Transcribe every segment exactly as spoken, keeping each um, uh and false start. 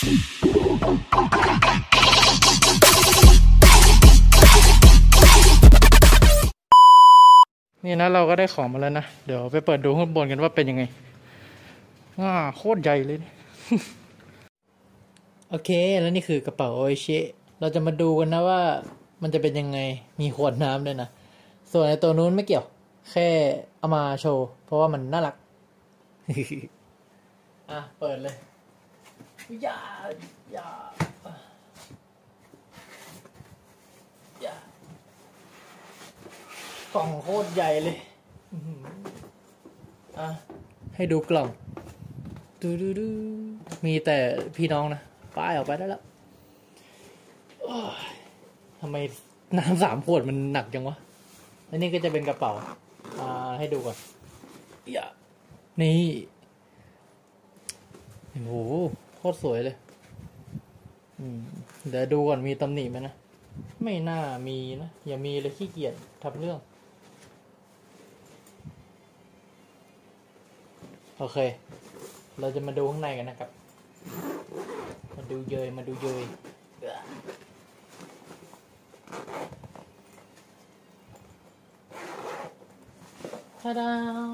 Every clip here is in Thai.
นี่นะเราก็ได้ของมาแล้วนะเดี๋ยวไปเปิดดูข้างบนกันว่าเป็นยังไงว้าโคตรใหญ่เลย โอเคแล้วนี่คือกระเป๋าโออิชิเราจะมาดูกันนะว่ามันจะเป็นยังไงมีขวดน้ำด้วยนะส่วนในตัวนู้นไม่เกี่ยวแค่เอามาโชว์เพราะว่ามันน่ารัก อ่ะเปิดเลยอย่าอย่าอย่ากล่องโคตรใหญ่เลยอ่ะให้ดูกล่องดูดูดูมีแต่พี่น้องนะป้ายออกไปได้แล้วทำไมน้ำสามขวดมันหนักจังวะแล้วนี่ก็จะเป็นกระเป๋าอ่าให้ดูก่อนอย่านี่โอ้โหโคตรสวยเลยอืมเดี๋ยวดูก่อนมีตำหนิไหมนะไม่น่ามีนะอย่ามีเลยขี้เกียจทำเรื่องโอเคเราจะมาดูข้างในกันนะครับมาดูเยยมาดูเยยทาดา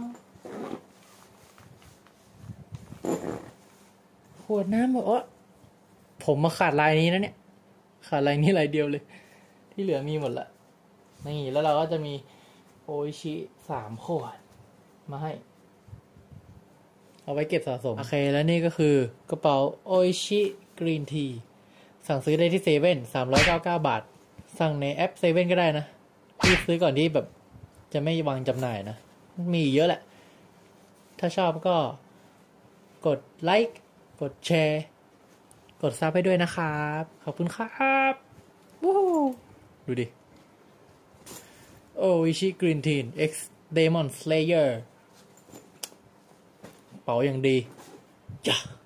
ขวดน้ำบอกว่าผมมาขาดลายนี้นะเนี่ยขาดลายนี้ลายเดียวเลยที่เหลือมีหมดละนี่แล้วเราก็จะมีโออิชิสามขวดมาให้เอาไว้เก็บสะสมโอเคแล้วนี่ก็คือกระเป๋าโออิชิกรีนทีสั่งซื้อได้ที่เซเว่นสามร้อยเก้าสิบเก้าบาทสั่งในแอปเซเว่นก็ได้นะรีบซื้อก่อนที่แบบจะไม่วางจำหน่ายนะมีเยอะแหละถ้าชอบก็กดไลค์กดแชร์กดซับให้ด้วยนะครับขอบคุณครับวู้ดูดิโออิชิกรีนที X Demon Slayer เป๋าอย่างดีจ้ะ